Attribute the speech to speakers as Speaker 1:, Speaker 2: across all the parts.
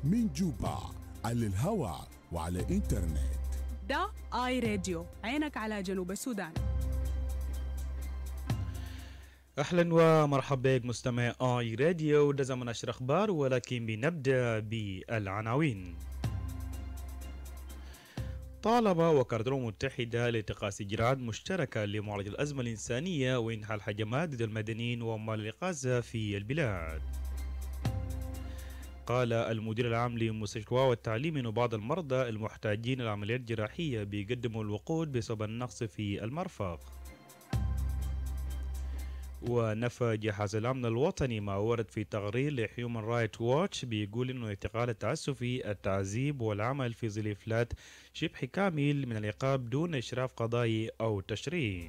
Speaker 1: من جوبا على الهواء وعلى إنترنت.
Speaker 2: ده آي راديو، عينك على جنوب السودان.
Speaker 3: أهلا ومرحبا بك مستمع آي راديو. ده زمن نشر أخبار، ولكن بنبدأ بالعناوين. طالب وكالة الأمم المتحدة لاتخاذ إجراءات مشتركة لمعالجة الأزمة الإنسانية وإنهاء الهجمات ضد المدنيين وعمال الإغاثة في البلاد. قال المدير العام لمستشفى والتعليم أن بعض المرضى المحتاجين لعمليات جراحية بيقدموا الوقود بسبب النقص في المرفق. ونفى جهاز الأمن الوطني ما ورد في تقرير لهيومن رايت واتش بيقول إنه اعتقال التعسفي، التعذيب والعمل في ظل إفلات شبه كامل من العقاب دون إشراف قضائي أو تشريعي.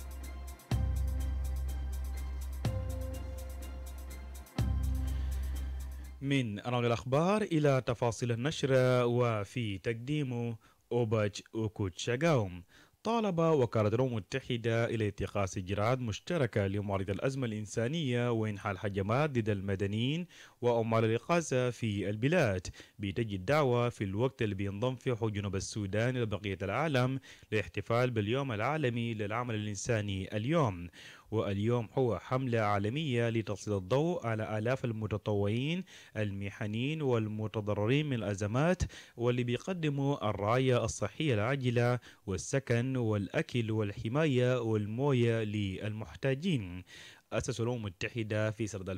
Speaker 3: من عناوين الأخبار إلى تفاصيل النشر، وفي تقديمه أوباج أوكوتشاغاوم. طالب وكالة الأمم المتحدة إلى اتخاذ إجراءات مشتركة لمعالجة الأزمة الإنسانية وإنهاء الهجمات ضد المدنيين وعمال الإغاثة في البلاد، بتجي الدعوة في الوقت اللي بينضم فيه جنوب السودان إلى بقية العالم للاحتفال باليوم العالمي للعمل الإنساني اليوم. واليوم هو حملة عالمية لتسليط الضوء على آلاف المتطوعين المحنين والمتضررين من الأزمات، واللي بيقدموا الرعاية الصحية العاجلة والسكن والأكل والحماية والموية للمحتاجين. أسس الأمم المتحدة في سنة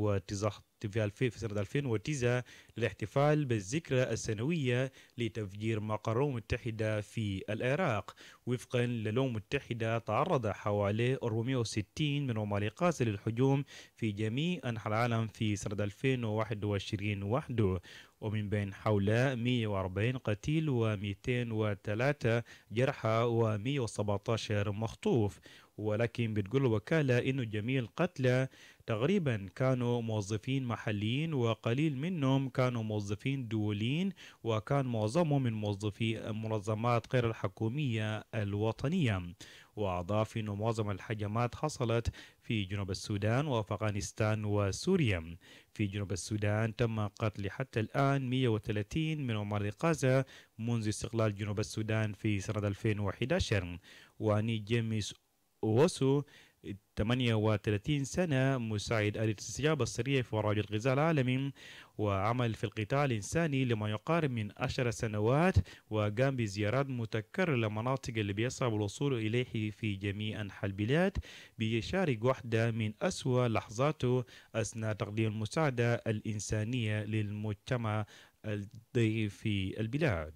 Speaker 3: 2009 للاحتفال بالذكرى السنوية لتفجير مقر الأمم المتحدة في العراق. وفقا للأمم المتحدة تعرض حوالي 460 من عمال الإغاثة للهجوم في جميع أنحاء العالم في سنة 2021 وحده، ومن بين حوالي 140 قتيل و203 جرحى و117 مخطوف. ولكن بتقول الوكالة إنه جميع القتلى تقريبا كانوا موظفين محليين، وقليل منهم كانوا موظفين دوليين، وكان معظمهم من موظفي المنظمات غير الحكومية الوطنية. وأضاف إنه معظم الهجمات حصلت في جنوب السودان وأفغانستان وسوريا. في جنوب السودان تم قتل حتى الآن 130 من عمال الإغاثة منذ استقلال جنوب السودان في سنة 2011. واني جيمس وسو 38 سنة مساعد آلة الاستجابة السريع في برنامج الغذاء العالمي، وعمل في القطاع الإنساني لما يقارب من 10 سنوات، وقام بزيارات متكررة لمناطق اللي بيصعب الوصول إليه في جميع أنحاء البلاد، بيشارك واحدة من أسوأ لحظاته أثناء تقديم المساعدة الإنسانية للمجتمع الضيف في البلاد.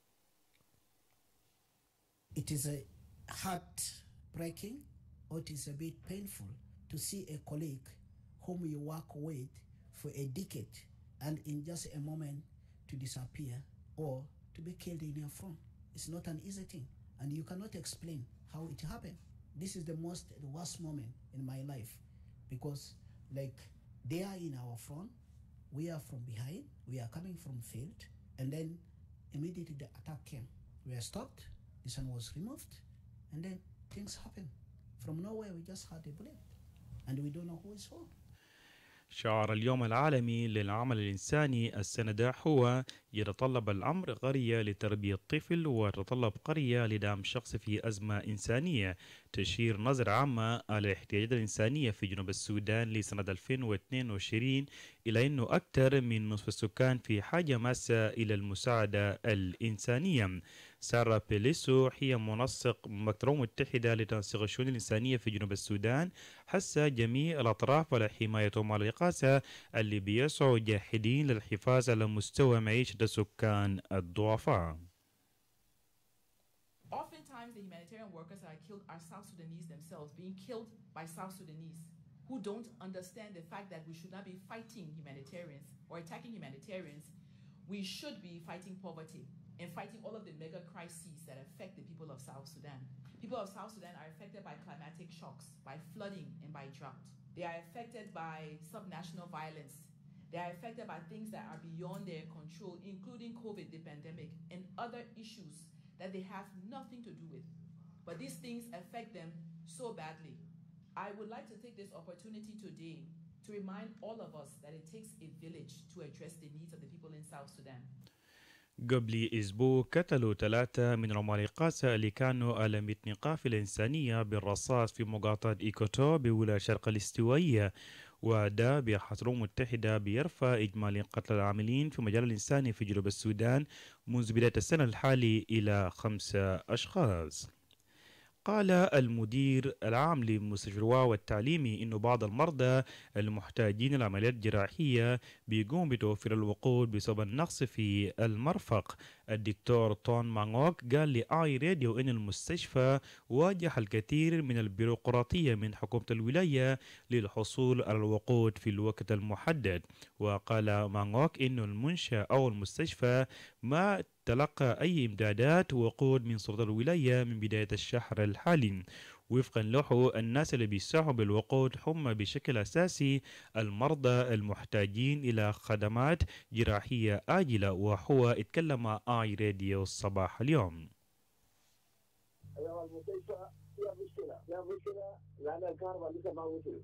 Speaker 4: It is a heartbreaking, or it is a bit painful to see a colleague whom you work with for a decade and in just a moment to disappear or to be killed in your front. It's not an easy thing, and you cannot explain how it happened. This is the worst moment in my life, because like they are in our front, we are from behind, we are coming from field, and then immediately the attack came. We are stopped, this one was removed, and then things happen. From nowhere we just had a bullet and we don't know who is who.
Speaker 3: شعار اليوم العالمي للعمل الإنساني السنة ده هو يتطلب الأمر قرية لتربية الطفل، ويتطلب قرية لدعم شخص في أزمة إنسانية، تشير نظرة عامة على الاحتياجات الإنسانية في جنوب السودان لسنة 2022 إلى أنه أكثر من نصف السكان في حاجة ماسة إلى المساعدة الإنسانية. سارة بيليسو هي منسق مكتب الأمم المتحدة لتنسيق الشؤون الإنسانية في جنوب السودان، حث جميع الأطراف على حماية عمال الإغاثة اللي بيسعوا جاهدين للحفاظ على مستوى معيشة السكان الضعفاء.
Speaker 5: Oftentimes the humanitarian workers that are killed are South Sudanese themselves, being killed by South Sudanese who don't understand the fact that we should not be fighting humanitarians or attacking humanitarians. We should be fighting poverty and fighting all of the mega crises that affect the people of South Sudan. People of South Sudan are affected by climatic shocks, by flooding and by drought. They are affected by subnational violence. They are affected by things that are beyond their control, including COVID, the pandemic, and other issues that they have nothing to do with. But these things affect them so badly. I would like to take this opportunity today to remind all of us that it takes a village to address the needs of the people in in South Sudan.
Speaker 3: قبل أسبوع قتلوا 3 من العمالقة اللي كانوا على متن قافلة إنسانية بالرصاص في مقاطعة إيكوتو بولاية شرق الاستوائية، وده بحث الأمم المتحدة بيرفع إجمالي قتل العاملين في مجال الإنساني في جنوب السودان منذ بداية السنة الحالي إلى 5 أشخاص. قال المدير العام لمستشفى الواو التعليمي إنه بعض المرضى المحتاجين لعمليات جراحية بيقوم بتوفير الوقود بسبب النقص في المرفق. الدكتور تون مانغوك قال لآي راديو إن المستشفى واجه الكثير من البيروقراطية من حكومة الولاية للحصول على الوقود في الوقت المحدد. وقال مانغوك إنه المنشأ أو المستشفى ما تلقى أي إمدادات وقود من سلطة الولاية من بداية الشهر الحالي. وفقا له الناس اللي بيساعدوا بالوقود هم بشكل أساسي المرضى المحتاجين إلى خدمات جراحية آجلة. وهو اتكلم مع آي راديو الصباح اليوم.
Speaker 6: المستشفى فيها مشكلة لأن الكهرباء لسه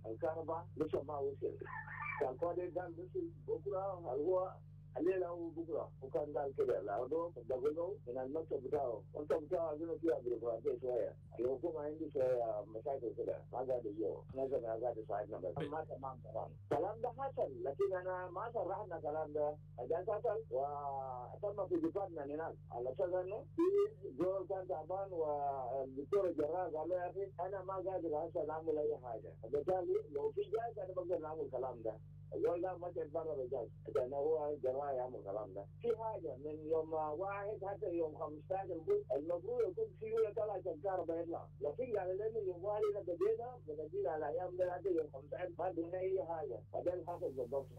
Speaker 6: ما وصل كان قادر قال وصل بكرة هو الليلة وبكرة وكان قال كده لأنه دخلوا من المكتب بتاعه عندنا فيها بيروقراطية شوية. الحكومة عندي شوية مشاكل كده ما قاعد يجوا نزل ما قاعد يساعدنا بس ما تمام طبعا. الكلام ده حصل لكن أنا ما صرحنا الكلام ده عشان حصل وتم في ديبارتمنت هناك على أساس إنه في زول كان تعبان والدكتور الجراح قال له يا أخي أنا ما قادر هسه نعمل أي حاجة. بالتالي لو في جاي أنا بقدر نعمل الكلام ده. اليوم لا ما تتبرر الرجال عشان هو الجراح يعمل الكلام ده. في حاجه من يوم 1 حتى يوم 15 المفروض يكون في ولا طلع الكهرباء يطلع، لكن يعني لانه يوم 1 بدينا على ايام ده حتى يوم 15 ما بدنا اي حاجه، بعدين حصل بالضبط.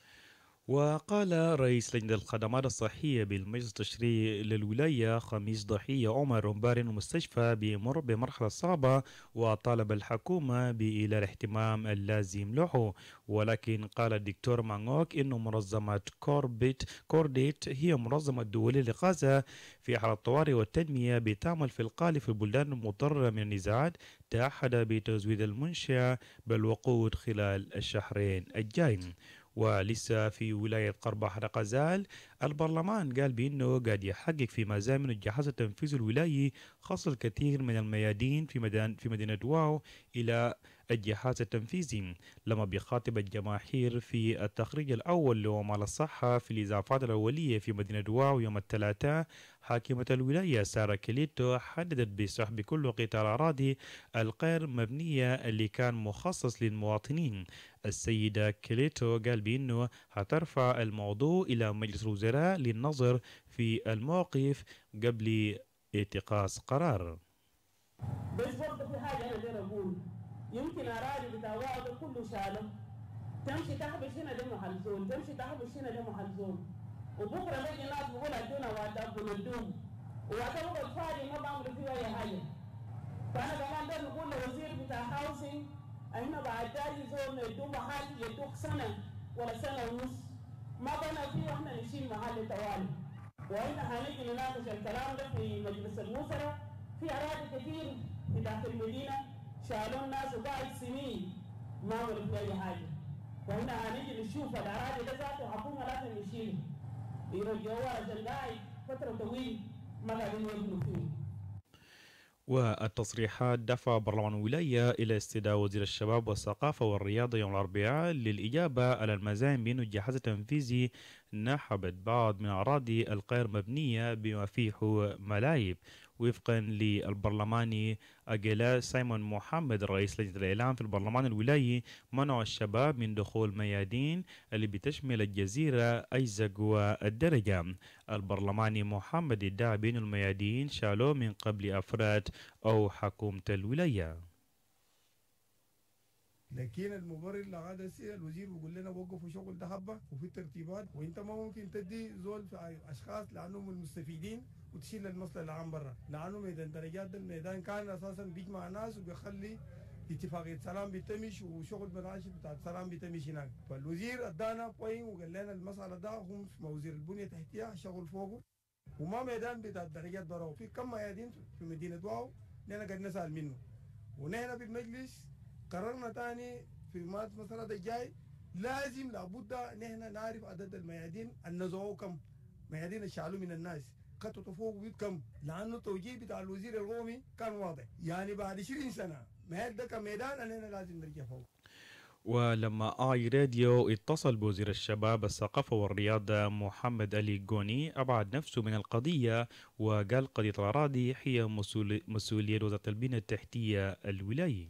Speaker 3: وقال رئيس لجنة الخدمات الصحية بالمجلس التشريعي للولاية خميس ضحية عمر رمباري المستشفى بيمر بمرحلة صعبة وطالب الحكومة بإلى الاهتمام اللازم له. ولكن قال الدكتور مانغوك إنه منظمة كورديت هي منظمة دولية للإغاثة في حالة الطوارئ والتنمية بتعمل في الغالب في البلدان المضطرة من النزاعات. تعهد بتزويد المنشأة بالوقود خلال الشهرين الجايين. ولسه في ولاية قرباح رقازال البرلمان قال بأنه قاعد يحقق في مزامن الجهاز التنفيذي الولائي خاص الكثير من الميادين في مدينة واو إلى الجهاز التنفيذي. لما بيخاطب الجماهير في التخريج الأول لومال الصحة في الإضافات الأولية في مدينة واو يوم الثلاثاء، حاكمة الولاية سارة كليتو حددت بسحب كل قطع الأراضي الغير مبنية اللي كان مخصص للمواطنين. السيدة كليتو قال بأنه هترفع الموضوع إلى مجلس الوزراء للنظر في الموقف قبل اتخاذ قرار.
Speaker 7: بس برضه في حاجة أنا داير أقول، يمكن أراضي بتاع واو ده كله شالم، تمشي تحبش هنا ده محل زول، تمشي تحبش هنا ده محل زول، وبكرة نجي ناس بقول أدونا وعدا بندوم، وعدا بقول فاضي ما بعمل فيه أي حاجة. فأنا كمان ده نقول لوزير بتاع هاوسينج احنا بعد جاي زول ندوم محل يدوك سنة ولا سنة ونص ما بنا فيه واحنا نشيل محل توالي. وإحنا هنيجي نناقش الكلام ده في مجلس الوزراء. في أراضي كثير في داخل المدينة شالوا الناس وقاعد سنين ما عملوا في أي حاجة. وإحنا هنيجي نشوف الأراضي ده ذاته حكومة لازم نشيله. يرجعوها عشان قاعد فترة طويلة ما قاعدين يبنوا فيه.
Speaker 3: والتصريحات دفع برلمان الولاية إلى استدعاء وزير الشباب والثقافة والرياضة يوم الأربعاء للإجابة على المزايم بأن الجهاز التنفيذي نحبت بعض من أراضي الغير مبنية بما فيه ملاعب. وفقا للبرلماني أجيلا سايمون محمد رئيس لجنة الإعلام في البرلمان الولايي منع الشباب من دخول ميادين اللي بتشمل الجزيرة أيزق والدرجة. البرلماني محمد ادعى بأن الميادين شالوه من قبل أفراد أو حكومة الولاية.
Speaker 8: لكن المبرر لغادة الوزير بيقول لنا وقفوا شغل ده حبه وفي ترتيبات، وانت ما ممكن تدي زول في اشخاص لانهم المستفيدين وتشيل المصلحه العام برا، لانه ميدان درجات ده الميدان كان اساسا بيجمع ناس وبيخلي اتفاقيه سلام بتمشي وشغل بناشط بتاع السلام بتمشي هناك. فالوزير ادانا بوين وقال لنا المساله ده هم وزير البنيه التحتيه شغل فوقه وما ميدان بتاع الدرجات برا. وفي كم ميادين في مدينه واو نحن قد نسال منه، ونحن في المجلس قررنا تاني في المسألة الجاي لازم لابد نحن نعرف عدد الميادين النزوه كم، ميادين الشعلو من الناس خططوا فوق بيت كم، لانه التوجيه بتاع الوزير القومي كان واضح، يعني بعد 20 سنه ميدان ده كميدان اننا لازم نرجع فوق.
Speaker 3: ولما آي راديو اتصل بوزير الشباب الثقافة والرياضة محمد علي جوني أبعد نفسه من القضية وقال قضية الأراضي هي مسؤولية وزارة البنية التحتية الولاية.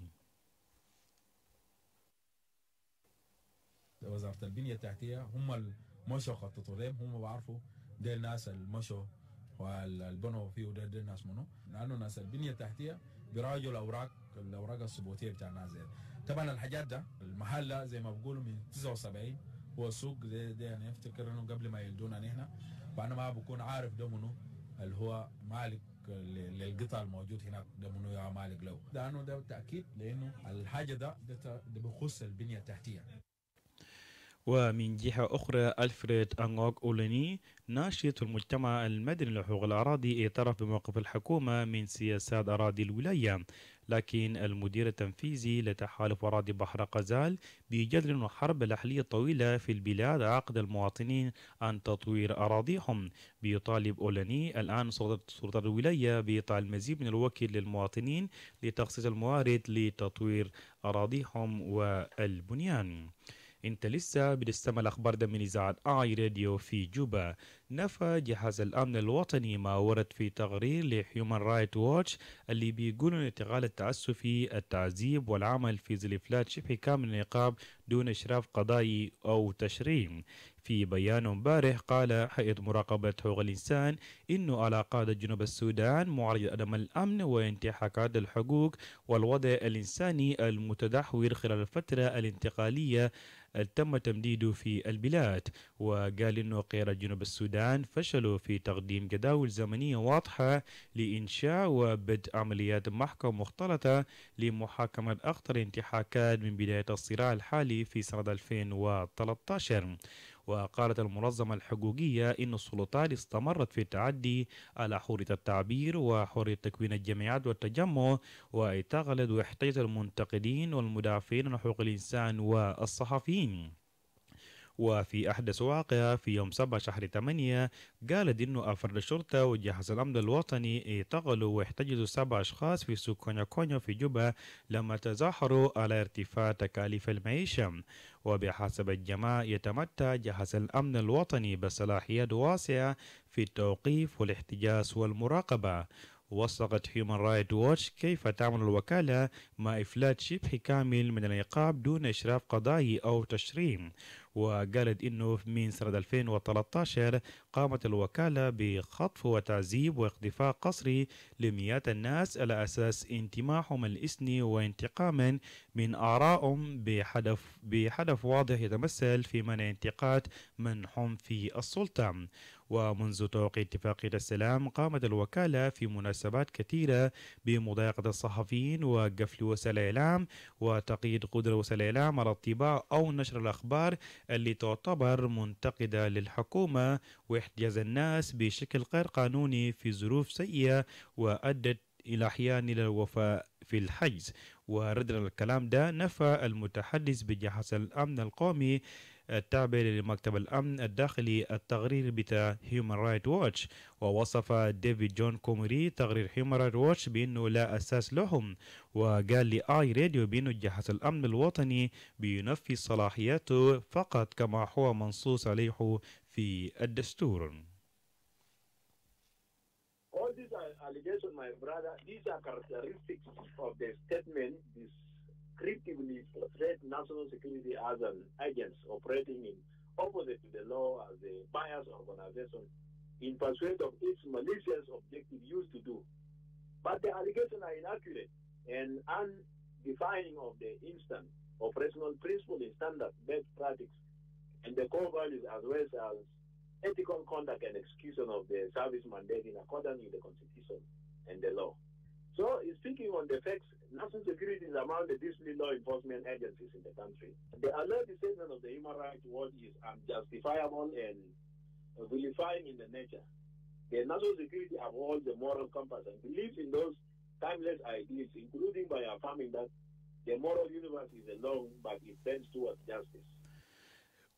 Speaker 9: وزارة البنية التحتية هم المشوا خططوا لهم، هم بعرفوا دي الناس المشوا والبنوا فيه دي الناس منه، لأنه ناس البنية التحتية بيراجعوا الأوراق الثبوتية بتاع الناس دي. طبعا الحاجات ده المحل زي ما بقولوا من 79 هو السوق ده يعني افتكر انه قبل ما يلدونا نحن، فانا ما بكون عارف ده منو اللي هو مالك للقطع الموجود هناك، ده منو يا مالك له، لانه ده تاكيد لانه الحاجه ده بخص البنيه التحتيه.
Speaker 3: ومن جهة أخرى ألفريد أنغوك أوليني ناشط المجتمع المدني لحقوق الأراضي اعترف بموقف الحكومة من سياسات أراضي الولاية، لكن المدير التنفيذي لتحالف أراضي بحر غزال بيجدل أن الحرب الأهلية الطويلة في البلاد عقد المواطنين عن تطوير أراضيهم. بيطالب أولاني الآن سلطة الولاية بإعطاء المزيد من الوكيل للمواطنين لتخصيص الموارد لتطوير أراضيهم والبنيان. انت لسه بتستمع الاخبار ده من اذاعه اي راديو في جوبا. نفى جهاز الامن الوطني ما ورد في تقرير لهيومن رايت ووتش اللي بيقول ان الانتقال التعسفي، التعذيب والعمل في ظل افلات شبه كامل العقاب دون اشراف قضائي او تشريع. في بيان امبارح قال هيئة مراقبة حقوق الإنسان إنه على قادة جنوب السودان معرض عدم الأمن وانتهاكات الحقوق والوضع الإنساني المتدهور خلال الفترة الانتقالية تم تمديده في البلاد. وقال إنه قيادة جنوب السودان فشلوا في تقديم جداول زمنية واضحة لإنشاء وبدء عمليات محكمة مختلطة لمحاكمة أخطر الانتهاكات من بداية الصراع الحالي في سنة 2013. وقالت المنظمة الحقوقية إن السلطات استمرت في التعدي على حرية التعبير وحرية تكوين الجمعيات والتجمع، واعتقلت واحتجز المنتقدين والمدافعين عن حقوق الإنسان والصحفيين. وفي أحدث واقعة في يوم 7 شهر 8 قالت إنه أفراد الشرطة وجهاز الأمن الوطني اعتقلوا واحتجزوا 7 أشخاص في سوق كونيا كونيا في جوبا لما تظاهروا على ارتفاع تكاليف المعيشة. وبحسب الجماعة يتمتع جهاز الأمن الوطني بصلاحيات واسعة في التوقيف والاحتجاز والمراقبة. وثقت هيومن رايت ووتش كيف تعمل الوكالة مع إفلات شبه كامل من العقاب دون إشراف قضائي أو تشريع. وقالت إنه من سنة 2013 قامت الوكالة بخطف وتعذيب واختفاء قسري لمئات الناس على أساس انتمائهم الإثني وانتقاما من آرائهم بهدف واضح يتمثل في منع انتقاد من هم في السلطة. ومنذ توقيع اتفاقية السلام قامت الوكالة في مناسبات كثيرة بمضايقة الصحفيين وقفل وسائل الإعلام وتقييد قدرة وسائل الإعلام على الطباعة أو نشر الأخبار اللي تعتبر منتقدة للحكومة واحتجاز الناس بشكل غير قانوني في ظروف سيئة وأدت إلى أحيان إلى الوفاة في الحجز. وردا الكلام ده نفى المتحدث بجهاز الأمن القومي التابع لمكتب الأمن الداخلي التقرير بتاع هيومن رايت ووتش. ووصف ديفيد جون كومري تقرير هيومن رايت ووتش بأنه لا أساس لهم. وقال لآي راديو بأنه جهاز الأمن الوطني بينفذ صلاحياته فقط كما هو منصوص عليه في الدستور.
Speaker 6: All these allegations, my brother, these are characteristics of the statement descriptively portray national security as an agent operating in opposite to the law as a biased organization in pursuit of its malicious objective used to do. But the allegations are inaccurate and undefining of the instant operational principle in standard best practice and the core values as well as ethical conduct and execution of the service mandate in accordance with the Constitution and the law. So, speaking on the facts, national security is among the disciplinary law enforcement agencies in the country. The alert statement of the Human Rights Watch is unjustifiable and vilifying in the nature. The national security upholds the moral compass and believes in those timeless ideals, including by affirming that the moral universe is alone, but it bends towards justice.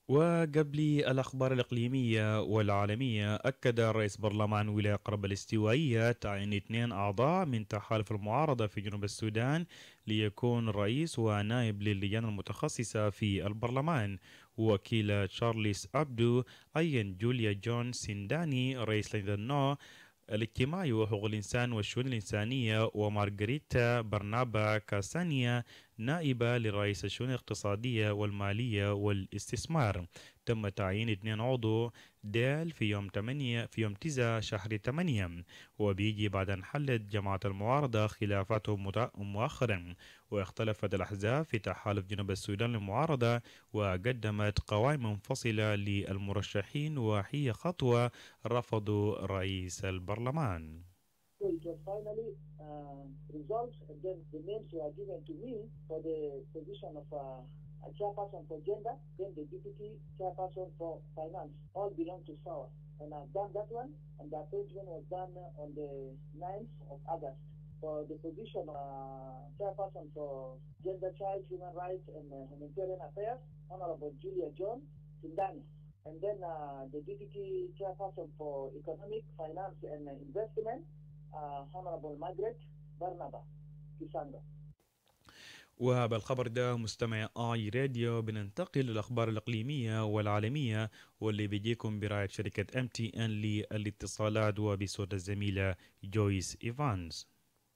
Speaker 3: وقبل الأخبار الإقليمية والعالمية، أكد رئيس برلمان ولاية قرب الاستوائية تعيين 2 أعضاء من تحالف المعارضة في جنوب السودان ليكون رئيس ونائب للجان المتخصصة في البرلمان. وكيل تشارلز أبدو عين جوليا جون سينداني رئيس لجنة النوع الاجتماعي وحقوق الإنسان والشؤون الإنسانية، ومارغريتا برنابا كاسانيا نائبة لرئيس الشؤون الاقتصادية والمالية والاستثمار. تم تعيين 2 عضو ديل في يوم 9 شهر 8، وبيجي بعد أن حلت جماعة المعارضة خلافاتهم مؤخرا، واختلفت الأحزاب في تحالف جنوب السودان للمعارضة وقدمت قوائم منفصلة للمرشحين، وهي خطوة رفضوا رئيس البرلمان.
Speaker 6: So it was finally resolved, and then the names were given to me for the position of a chairperson for gender, then the deputy chairperson for finance. All belong to SAWA. And I've done that one, and the appointment was done on the 9th of August. For the position of chairperson for gender, child, human rights, and humanitarian affairs, Honorable Julia John Sindani. And then the deputy chairperson for economic, finance, and investment, Honorable Margaret Barnaba Kisanga.
Speaker 3: وبالخبر ده مستمع آي راديو بننتقل للأخبار الإقليمية والعالمية، واللي بيجيكم برعاية شركة MTN للاتصالات وبصوت الزميلة جويس إيفانز.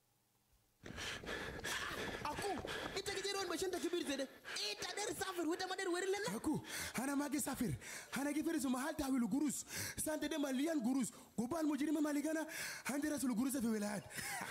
Speaker 10: Aku, hana magi safir, hana gifiri su mahal tahwilu gurus, sante de malian gurus, gubal mujirima maligana, handira sul gurus fi wilayat.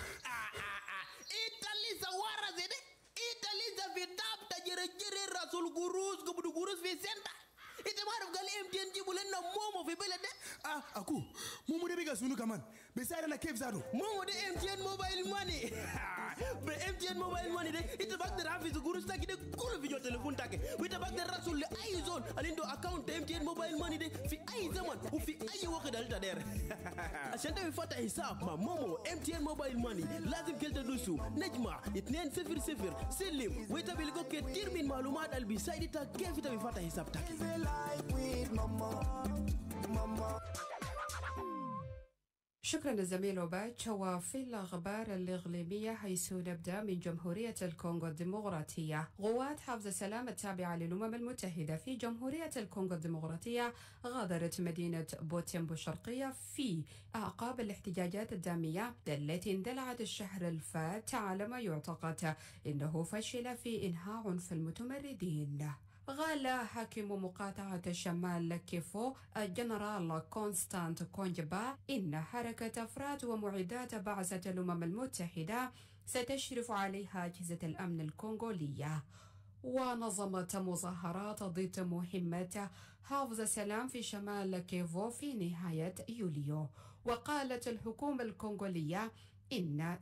Speaker 11: Italy zawara zede, Italy za vitab tajira jiri rasul gurus, gubudu gurus fi senta. Ite maruf gal MTN jibulen na momo fi belede.
Speaker 10: Aku, mumu de biga sunu kaman, besara na kef zado.
Speaker 11: Momo de MTN mobile money. Be MTN mobile money de, ite bak de rafi su gurus taki de kulu fi jo telefon take. Ite bak de rasul le ay zone, alindo account de MTN mobile money de fi ay zaman, u fi ay waqt dalta der. Ashanta fi fata hisab ma momo MTN mobile money, lazim kelta dusu, najma, 200 سلم ويتابع كثير من معلومات اللي بيساعدك كيف تفتح حسابك.
Speaker 12: شكرا للزميل وباتش. وفي الأخبار الإقليمية حيث نبدأ من جمهورية الكونغو الديمقراطية، قوات حفظ السلام التابعة للأمم المتحدة في جمهورية الكونغو الديمقراطية غادرت مدينة بوتيمبو الشرقية في أعقاب الاحتجاجات الدامية التي اندلعت الشهر الفات على ما يعتقد أنه فشل في إنهاء عنف المتمردين. قال حاكم مقاطعة شمال كيفو الجنرال كونستانت كونجبا إن حركة أفراد ومعدات بعثة الأمم المتحدة ستشرف عليها أجهزة الأمن الكونغولية. ونظمت مظاهرات ضد مهمة حفظ السلام في شمال كيفو في نهاية يوليو. وقالت الحكومة الكونغولية إن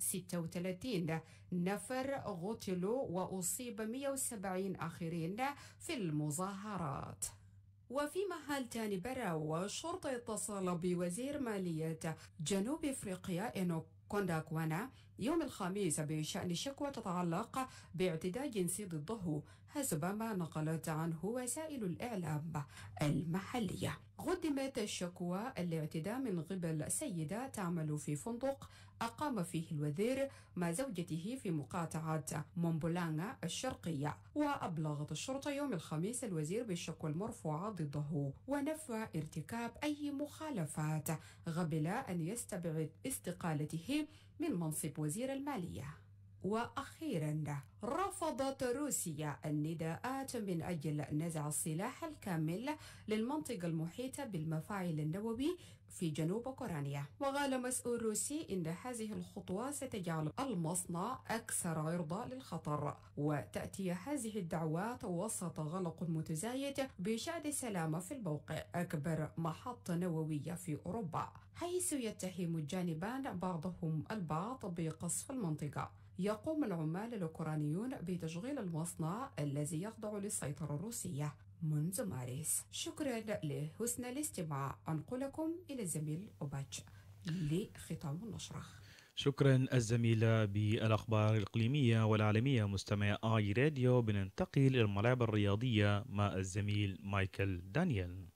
Speaker 12: 36 نفر قتلوا وأصيب 170 آخرين في المظاهرات. وفي محل تاني برا، الشرطة اتصل بوزير مالية جنوب إفريقيا إنو كونداكوانا يوم الخميس بشأن شكوى تتعلق باعتداء جنسي ضده حسب ما نقلت عنه وسائل الإعلام المحلية. قدمت الشكوى الاعتداء من قبل سيدة تعمل في فندق أقام فيه الوزير مع زوجته في مقاطعة مومبولانغا الشرقية. وأبلغت الشرطة يوم الخميس الوزير بالشكوى المرفوعة ضده ونفى ارتكاب أي مخالفات، قبل أن يستبعد استقالته من منصب وزير المالية. وأخيرا، رفضت روسيا النداءات من أجل نزع السلاح الكامل للمنطقة المحيطة بالمفاعل النووي في جنوب أوكرانيا. وقال مسؤول روسي إن هذه الخطوة ستجعل المصنع أكثر عرضة للخطر، وتأتي هذه الدعوات وسط غلق متزايد بشأن السلامة في الموقع، أكبر محطة نووية في أوروبا، حيث يتهم الجانبان بعضهم البعض بقصف المنطقة. يقوم العمال الأوكرانيون بتشغيل المصنع الذي يخضع للسيطرة الروسية منذ مارس. شكرا لحسن الاستماع. أنقلكم إلى الزميل أوباتش لختام النشرة.
Speaker 3: شكرا الزميلة بالأخبار الإقليمية والعالمية مستمع آي راديو. بننتقل إلى الملاعب الرياضية مع الزميل مايكل دانيال.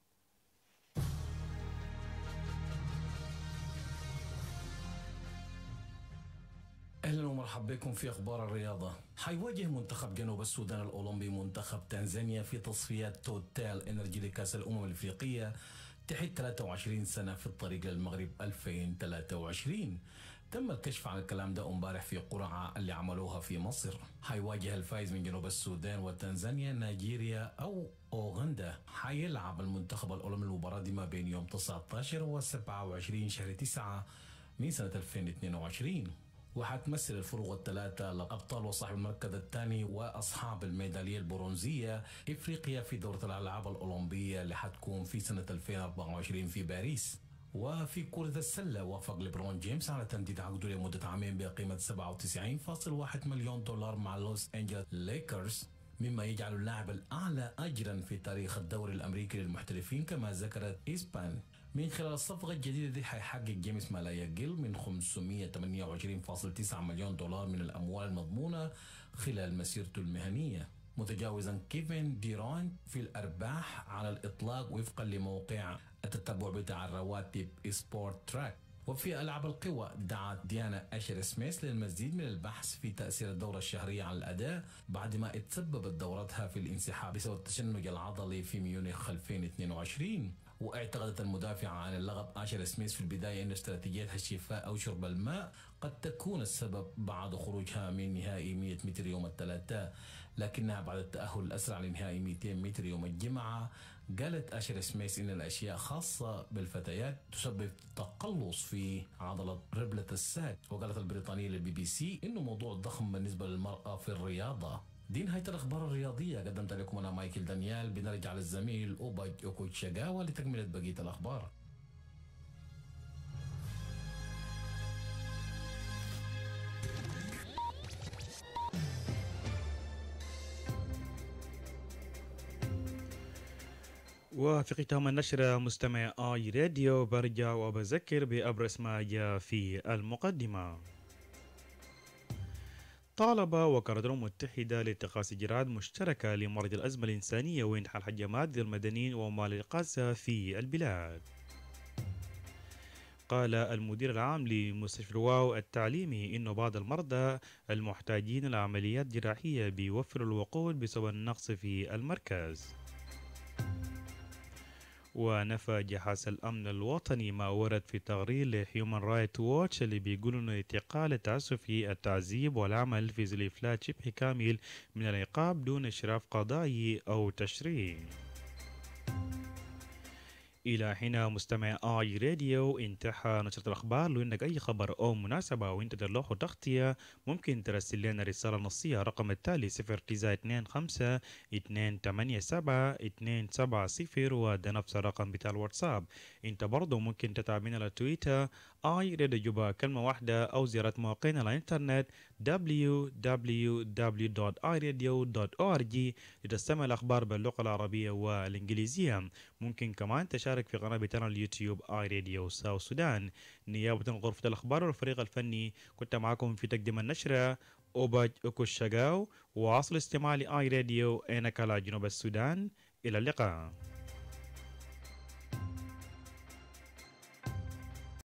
Speaker 13: اهلا ومرحبا بكم في اخبار الرياضه. حيواجه منتخب جنوب السودان الاولمبي منتخب تنزانيا في تصفيات توتال انرجي لكاس الامم الافريقيه تحت 23 سنه في الطريق للمغرب 2023. تم الكشف عن الكلام ده امبارح في قرعه اللي عملوها في مصر. حيواجه الفائز من جنوب السودان وتنزانيا نيجيريا او اوغندا. حيلعب المنتخب الاولمبي المباراه دي ما بين يوم 19 و 27 شهر 9 من سنه 2022. وحتمثل الفروق الثلاثة الأبطال وصاحب المركز الثاني وأصحاب الميدالية البرونزية إفريقيا في دورة الألعاب الأولمبية اللي حتكون في سنة 2024 في باريس. وفي كرة السلة وافق ليبرون جيمس على تمديد عقده لمدة عامين بقيمة 97.1 مليون دولار مع لوس أنجلوس ليكرز، مما يجعل اللاعب الأعلى أجرا في تاريخ الدوري الأمريكي للمحترفين كما ذكرت إسبان. من خلال الصفقة الجديدة دي حيحقق جيمس ما لا يقل من 528.9 مليون دولار من الأموال المضمونة خلال مسيرته المهنية، متجاوزا كيفن ديرون في الأرباح على الإطلاق وفقا لموقع التتبع بتاع الرواتب سبورت تراك. وفي ألعاب القوى دعت ديانا أشر سميث للمزيد من البحث في تأثير الدورة الشهرية على الأداء بعد ما اتسببت دورتها في الانسحاب بسبب التشنج العضلي في ميونخ 2022. واعتقدت المدافعة عن اللقب آشر سميث في البداية أن استراتيجيتها الشفاء أو شرب الماء قد تكون السبب بعد خروجها من نهائي 100 متر يوم الثلاثاء، لكنها بعد التأهل الأسرع لنهائي 200 متر يوم الجمعة قالت آشر سميث إن الأشياء خاصة بالفتيات تسبب تقلص في عضلة ربلة الساق. وقالت البريطانية للبي بي سي إنه موضوع ضخم بالنسبة للمرأة في الرياضة. دي نهاية الأخبار الرياضية، قدمت لكم أنا مايكل دانيال. بنرجع للزميل أوباج أوكوتشاغاوا لتكملة بقية الأخبار.
Speaker 3: وفي ختام النشرة مستمع آي راديو برجع وبذكر بأبرز ما جاء في المقدمة. طالب وكالة الأمم المتحدة لاتخاذ إجراءات مشتركة لمعالجة الأزمة الإنسانية وإنحاء الهجمات ضد المدنيين وأموال الغزة في البلاد. قال المدير العام لمستشفى الواو التعليمي إنه بعض المرضى المحتاجين لعمليات جراحية بيوفروا الوقود بسبب النقص في المركز. ونفى جهاز الأمن الوطني ما ورد في تقرير لهيومن رايت ووتش اللي بيقول إنه اعتقال التعسفي التعذيب والعمل في ظل إفلات شبه كامل من العقاب دون إشراف قضائي أو تشريع. إلى هنا مستمع آي راديو انتهى نشرة الأخبار. لو إنك أي خبر أو مناسبة وإنت تدلوه تغطية ممكن ترسل لنا رسالة نصية رقم التالي 0925 287 270 وده نفس الرقم بتاع الواتساب. إنت برضو ممكن تتابعنا على تويتر آي راديو جوبا كلمة واحدة أو زيارة موقعنا على الإنترنت www.iradio.org لتستمع الأخبار باللغة العربية والإنجليزية. ممكن كمان تشارك في قناة بتاعنا اليوتيوب آي راديو ساوث السودان. نيابة عن غرفة الأخبار والفريق الفني كنت معكم في تقديم النشرة أوباج أوكوتشاغاوا، وواصل استماع لآي راديو أينك على جنوب السودان. إلى اللقاء.